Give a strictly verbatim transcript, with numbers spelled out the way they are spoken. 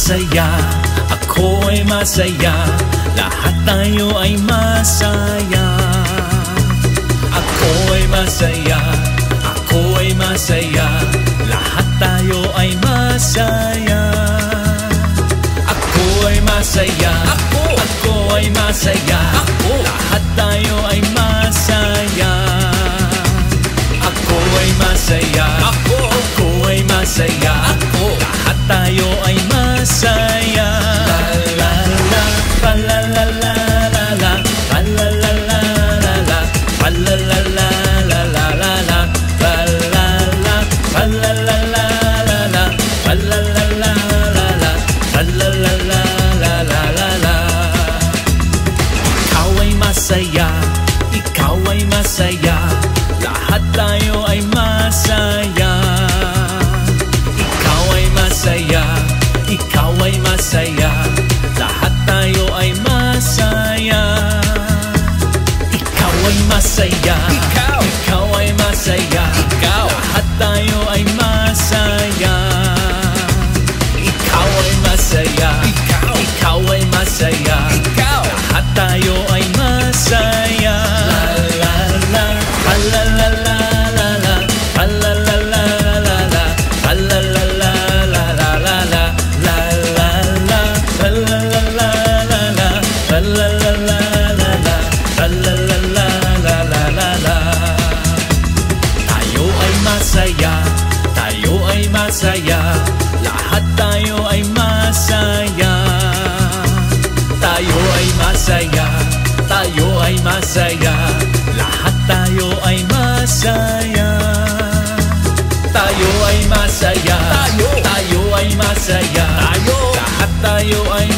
masaya, ako ay masaya, lahat tayo ay masaya. Ako ay masaya, ako ay masaya, lahat tayo ay masaya. Ako ay masaya, ako, ako ay masaya, ako, lahat tayo ay masaya. Ako ay masaya, ako, ako ay masaya, ako, lahat tayo ay masaya. La la la, la la la la la la, la la la la la la, la la la la la la la la, la la la, la la la la la la, la la la la la la, la la la la la la la la. Ikaw ay masaya, ikaw ay masaya, lahat tayo ay masaya. Ikaw ay masaya, ikaw ay masaya, lahat tayo ay masaya. Ikaw ay masaya, ikaw, ikaw ay masaya, ikaw, lahat tayo ay masaya. Ikaw ay masaya, ikaw, ikaw ay masaya, ikaw, lahat tayo ay masaya. La la la, la la la la la, la la la la la la, la la la la la la la la, la la la, la la la la la la, la la la la la la, la la la la la la la la. Tayo ay masaya, tayo ay masaya, lahat tayo ay masaya. Tayo ay masaya, tayo ay masaya, lahat tayo ay masaya. Tayo ay masaya, tayo, tayo ay masaya, tayo, lahat tayo ay